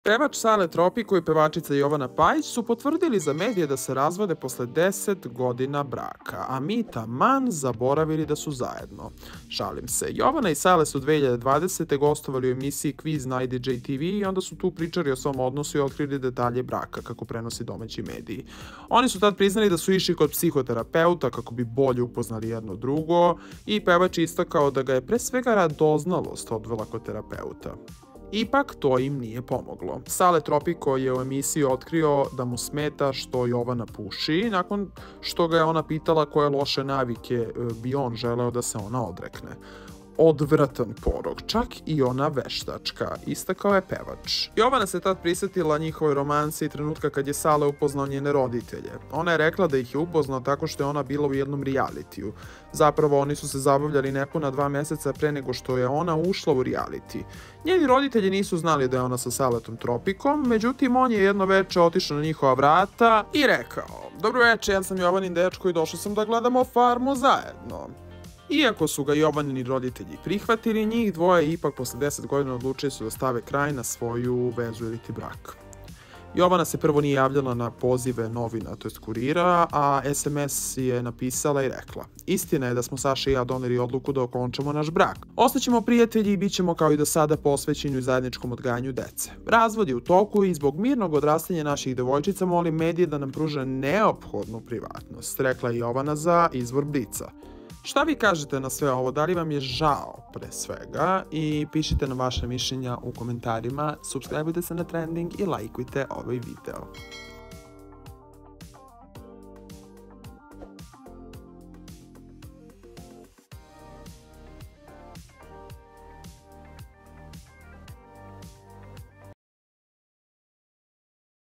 Pevač Sale Tropiko i pevačica Jovana Pajić su potvrdili za medije da se razvode posle 10 godina braka, a mi taman zaboravili da su zajedno. Šalim se. Jovana i Sale su 2020. gostovali u emisiji Quiz na IDJ TV i onda su tu pričali o svom odnosu i otkrili detalje braka, kako prenosi domaći mediji. Oni su tad priznali da su išli kod psihoterapeuta kako bi bolje upoznali jedno drugo i pevač istakao da ga je pre svega radoznalost odvela kod terapeuta. Ipak to im nije pomoglo. Sale Tropiko je u emisiji otkrio da mu smeta što Jovana puši, nakon što ga je ona pitala koje loše navike bi on želeo da se ona odrekne. Odvratan porok, čak i ona veštačka, istakao je pevač. Jovana se tad prisetila njihovoj romansi i trenutka kad je Sale upoznao njene roditelje. Ona je rekla da ih je upoznao tako što je ona bila u jednom realitiju. Zapravo oni su se zabavljali nepuna 2 meseca pre nego što je ona ušla u reality. Njeni roditelji nisu znali da je ona sa Saletom Tropikom, međutim on je jedno veče otišao na njihova vrata i rekao: "Dobro veče, ja sam Jovanin dečko i došao sam da gledamo Farmu zajedno." Iako su ga Jovanini roditelji prihvatili, njih dvoje ipak posle 10 godina odlučili su da stave kraj na svoju vezu iliti brak. Jovana se prvo nije javljala na pozive novina, to jest kurira, a SMS je napisala i rekla: "Istina je da smo Saša i ja doneli odluku da okončamo naš brak. Ostaćemo prijatelji i bit ćemo kao i do sada posvećeni u zajedničkom odgajanju dece. Razvod je u toku i zbog mirnog odrastanja naših devojčica molim medije da nam pruže neophodnu privatnost", rekla je Jovana za izvor Blica. Šta vi kažete na sve ovo? Da li vam je žao pre svega? I pišite nam vaše mišljenja u komentarima, subscribeujte se na Trending i lajkujte ovaj video.